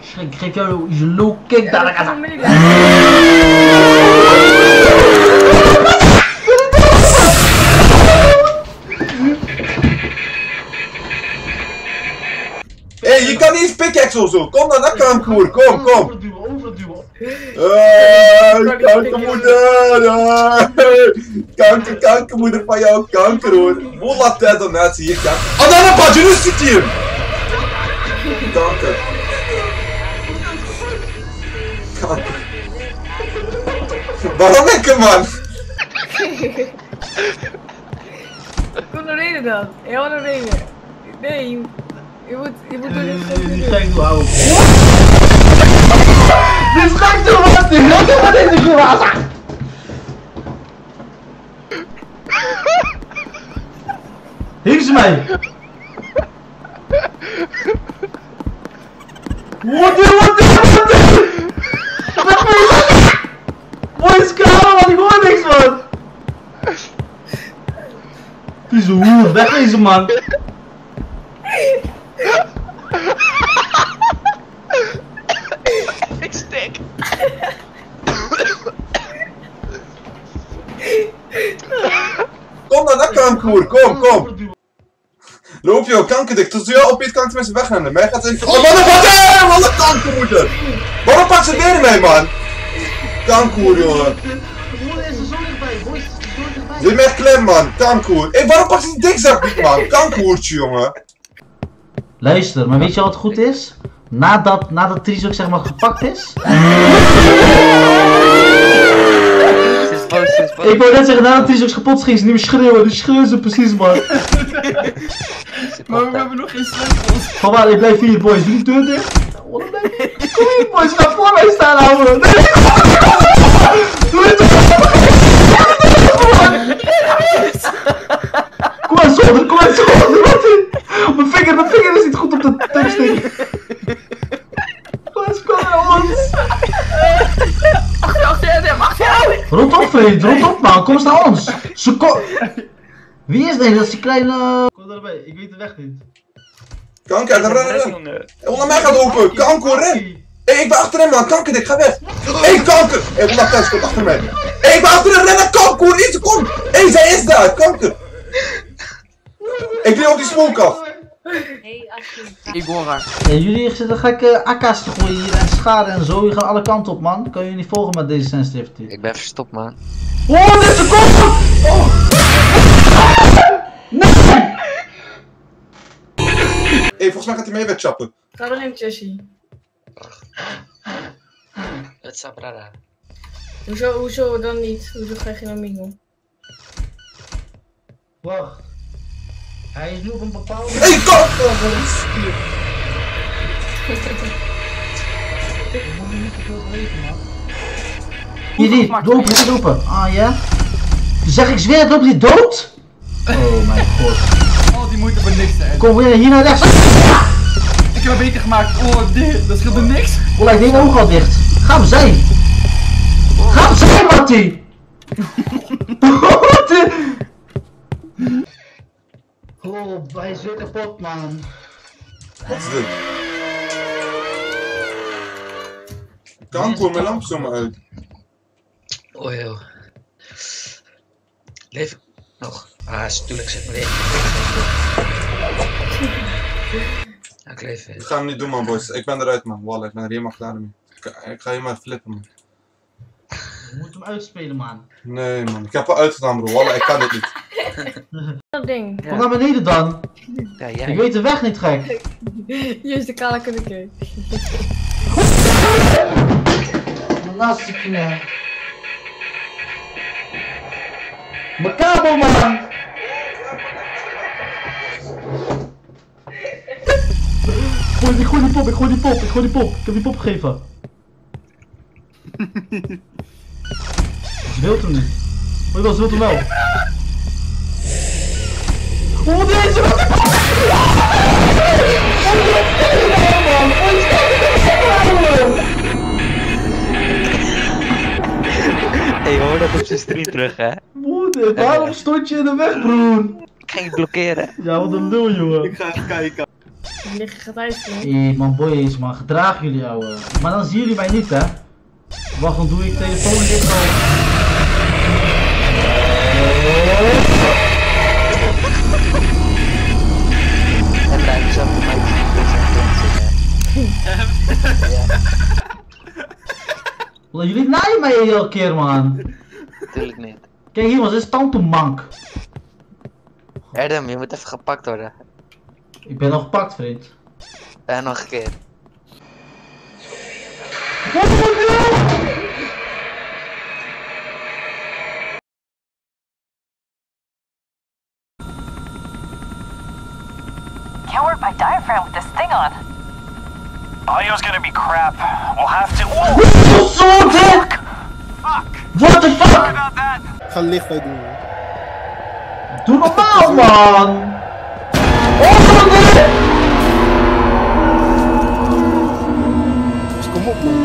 Geef jou je low kick daar. Hé, je kan niet eens pickaxe of zo. Kom dan, dat kan koer. Kom. Overduwen. Kanker. Kankermoeder van jou, kanker hoor. Hoe laat dat dan net hier, kanker? Oh, dan een badje, nu zit hier! Kanker. Waarom ik hem, man? Kom naar reden dan. Heel naar reden. Nee, je moet door dit doen. Kijk hoe hou. Dit is gek zo wat! Wat is dit gewassen? Hier is mij! Wat? Mooi is kamer, man, ik hoor niks, man! Vieze hoer, wegwezen, man! Ik stik! Kom dan, dat kan koer, kom! Loop joh, kankerdik, tot jou op je kanker mensen wegrennen. Mij gaat even. Oh, wat een kankermoeder! Waarom pakt ze weer mee, man? Kankoer, jongen. Zit me echt klem, man. Kankoer. Hé, waarom pakt ze die dikzak niet, man? Kankoertje, jongen. Luister, maar weet je wat goed is? Nadat Tries ook zeg maar gepakt is. Ik wou net zeggen, nadat Tries ook kapot is, ging ze niet meer schreeuwen. Die schreeuwen ze precies, man. Maar we hebben nog geen sleutels. Vanwaar, ik blijf hier, boys. Doe de deur dicht. Kom hier, boys. Ga voor mij staan, houden. Nee, doe het. Kom maar, zolder. Wat in? Mijn vinger is niet goed op de thumbstick. Boys, kom naar ons. Achter. Rot op, vriend. Rot op, man. Kom eens naar ons. Wie is dit? Dat is die kleine... Kom erbij. Ik weet de weg niet. Kanker, ren. Onder mij gaat lopen. Kanker, ren. Hé, ik ben achter hem, man. Kanker, ik ga weg. Hé, kanker. Hé, onder thuis, komt achter mij. Hé, ik ben achter hem, rennen. Kanker, niet seconde. Hé, zij is daar. Kanker. Ik wil op die smoke af. Ik hoor haar. Hey, jullie zitten gekke AK's te gooien hier en schade en zo. Je gaat alle kanten op, man. Kan je niet volgen met deze sensitivity? Ik ben verstopt, man. Oh, dit is een kop! Oh. Nee! Hé, volgens mij gaat hij mee wegchappen. Ga dan even, Jessie. Het is Sabrada. Hoezo dan niet? Hoezo ga je geen amigo? Wacht. Hij is nu op een bepaalde... Hé, kanker! Hier, niet lopen. Ah, ja? Zeg ik zweer, loop je dood? Oh mijn god. Oh, die moeite voor niks, hè. Kom weer hier naar rechts. Ik heb hem beter gemaakt. Oh, dit, dat scheelt er niks. Oh, lijkt die oog al dicht. Ga hem zijn. Ga hem zijn, Mattie. Wat de... Oh, hij is weer kapot, man. Wat is dit? Kanker, mijn lamp zomaar uit. Oh joh. Leef ik nog? Ah, natuurlijk zit me weer. Ja, ik leef weer. Ik ga hem niet doen, man, boys. Ik ben eruit, man. Wallah, ik ben er helemaal klaar mee. Ik ga helemaal flippen, man. Je moet hem uitspelen, man. Nee, man. Ik heb al uitgedaan, bro. Wallah, ik kan dit niet. Dat ding. Kom naar beneden dan. Ja, jij. Ik weet de weg niet, gek. Hier is de kale kunneke. Lastig, man. Mijn kabel, man. Boys, ik gooi die pop. Ik heb die pop gegeven. Ze wilt hem niet. Oh, ze wilt hem wel. Oh, deze wil die pop! Hey, hoor dat op zijn stream terug, hè? Moeder, waarom stond je in de weg, broer? Ik ging blokkeren. Ja, wat een lul, jongen. Ik ga even kijken. Die liggen gaat uitkomen. Hé man, boys man, gedraag jullie ouwe. Maar dan zien jullie mij niet hè. Wacht, dan doe ik telefoon dit al. En blijven zo voor mij. Jullie naaien mij elke keer man. Natuurlijk niet. Kijk hier man, dit is tantoemank. Erdem, je moet even gepakt worden. Ik ben nog gepakt vriend. En nog een keer. Can't work my diaphragm with this thing on. Audio's gonna be crap. We'll have to. Whoa! Fuck! What the fuck? Sorry about that. Ga licht bij doen. Doe normaal man! Oh nee! Dus kom op man.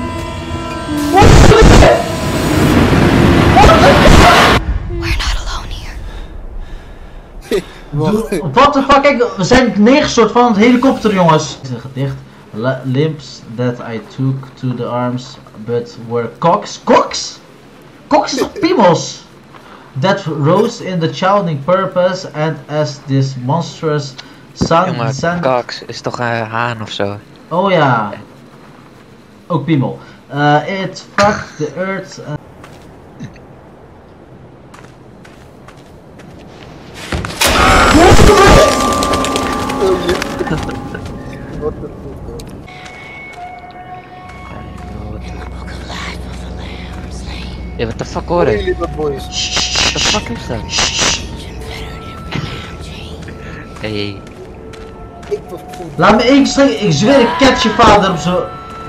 What the fuck? Kijk, we zijn neergestort van het helikopter jongens. Het is een gedicht. Limbs that I took to the arms but were cocks. Cocks? Cocks is toch piemels? That rose in the childing purpose and as this monstrous sun Jongen, descended. Cox is toch een haan of zo? Oh ja. Ook piemel. It fucked the earth. Ja, what the fuck hoor ik? Jullie wat boys. What the fuck is dat? Hey. Ik was goed. Laat me één sling, ik zweer ik catch je vader op zo.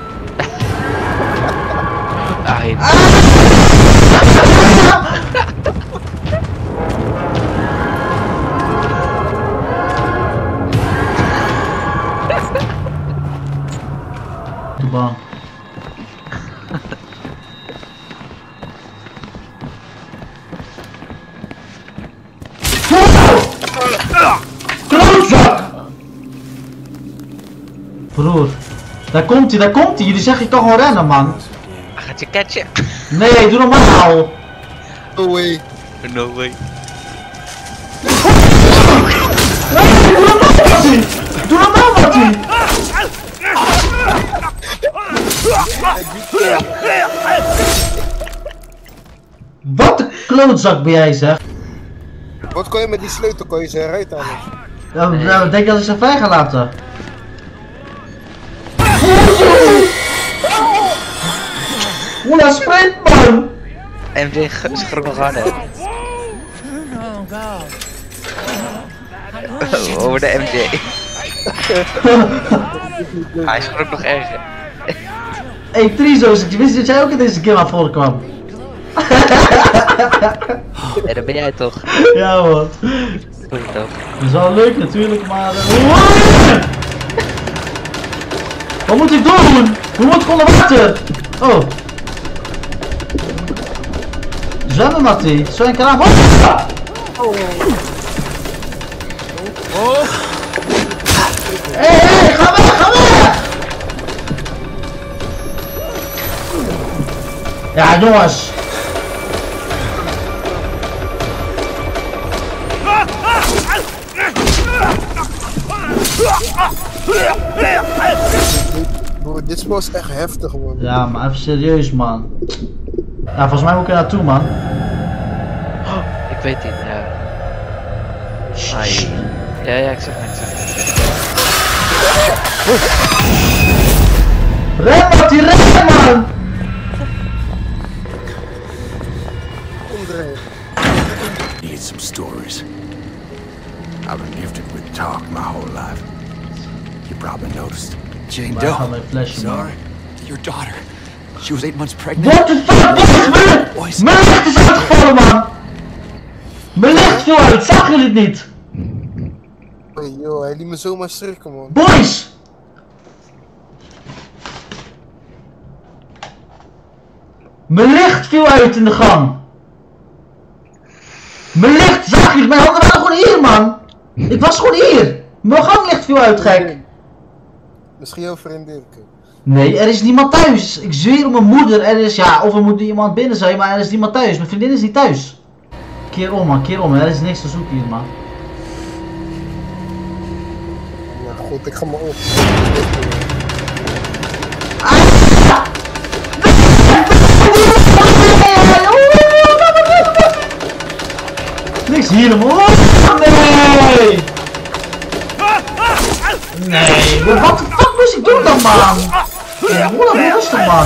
Ai. Doe bang. Klootzak! Broer, daar komt hij, daar komt hij. Jullie zeggen je kan gewoon rennen man. Hij gaat je catchen. Nee, doe normaal. No way. No way. Nee, doe normaal Mattie. Doe normaal Mattie. Wat een klootzak ben jij zeg. Wat kon je met die sleutel? Kon je ze eruit halen? Ja, denk je dat ik ze vrij ga laten? Oela, sprint man! MJ schrok nog harder. Oh god. Over de MJ. Hij schrok nog erger. Hey Trizo's, ik wist dat jij ook in deze game aan voren kwam. Ja, dat ben jij toch? Ja man. Goed toch? Dat is wel leuk natuurlijk, maar... Wat moet ik doen? Hoe moet ik onder water? Oh. Zwemmen Mattie, zo een kraan. Hé, ga weg, ga weg! Ja jongens. Bro, dit spel is echt heftig man. Ja, maar even serieus man. Ja, volgens mij moet ik er naartoe man. Ik weet het, ja. Ai. Ja, ik zeg niks. Ren Mattie, ren man! Omdraaien. Need some stories. I've been gifted with talk my whole life. You probably noticed. Jane Waar gaat Doe. mijn flesje man? Sorry. Your daughter. She was 8 months pregnant. What the fuck? Mijn licht is uitgevallen man! Mijn licht viel uit, zag jullie het niet? Hey, joh, hij liet me zomaar schrikken man. Boys! Mijn licht viel uit in de gang. Mijn licht, zag je? Mijn handen waren gewoon hier man. Ik was gewoon hier. Mijn ganglicht viel uit gek. Misschien jouw vriendin. Nee, er is niemand thuis. Ik zweer op mijn moeder. Er is, ja, of er moet iemand binnen zijn, maar er is niemand thuis. Mijn vriendin is niet thuis. Keer om man, keer om. Er is niks te zoeken hier man. Ja goed, ik ga maar op. Niks hier man. Nee! Nee, wat de fuck moest ik doen dan man? Hoe dan rustig man.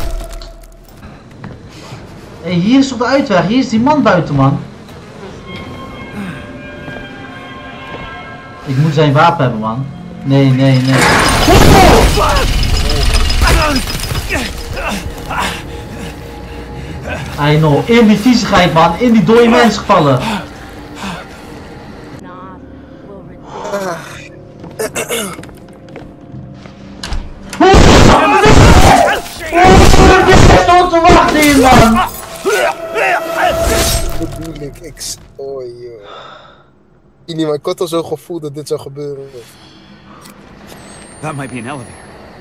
Hé, hier is op de uitweg, hier is die man buiten man. Ik moet zijn wapen hebben man. Nee, nee, nee. I know, in die viezigheid man, in die dode mens gevallen. Stond te wachten hier man. Dat bedoel ik. Oh joh. Ik had al zo gevoeld dat dit zou gebeuren. That might be an elevator.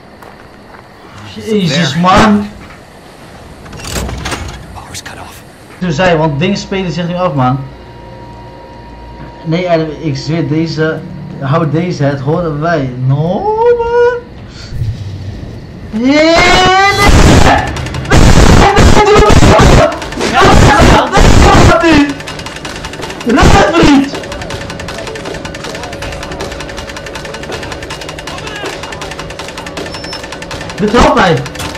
Jezus man. Power's cut off. Toen zei, want dingen spelen zich nu af man. Nee Adam, ik zweer deze. Hou deze, het horen wij. No man. Nee. Red vriend! Dit helpt mij!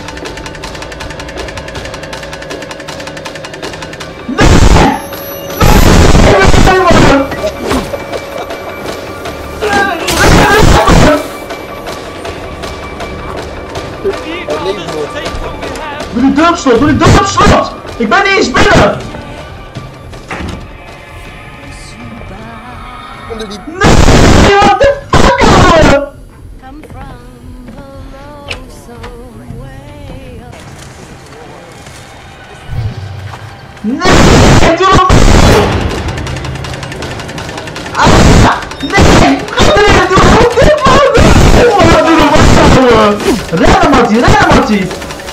Doe die deur op slot! Doe die deur op slot! Ik ben niet eens binnen! Onder die... Nee, what the fuck ouwe! Nee, doe hem! Nee! Doe hem! Rennen Mattie, rennen Mattie!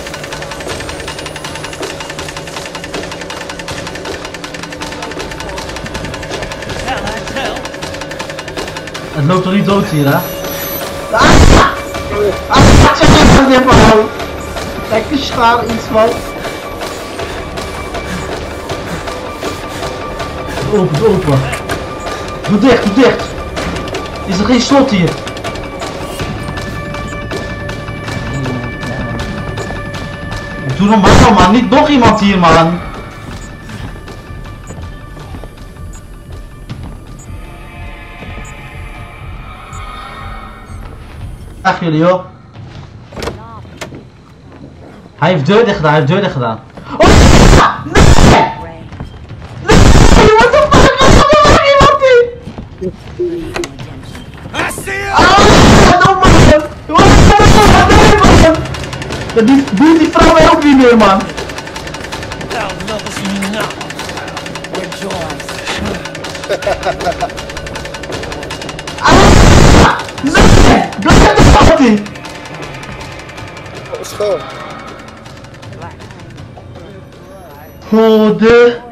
Het loopt toch niet dood hier, hè? Lekker schaar iets man. Open, open. Doe dicht, doe dicht. Is er geen slot hier? Doe normaal man, niet nog iemand hier man. Ach jullie hoor. Hij heeft deur dicht gedaan, hij heeft deur dicht gedaan. Oh! Nee! Nee! What the fuck? Wat is er iemand hier? Doe man! Wat is er man? Die vrouw mij ook niet meer man. Nee! Blijf de party! Schoon. Oh, de...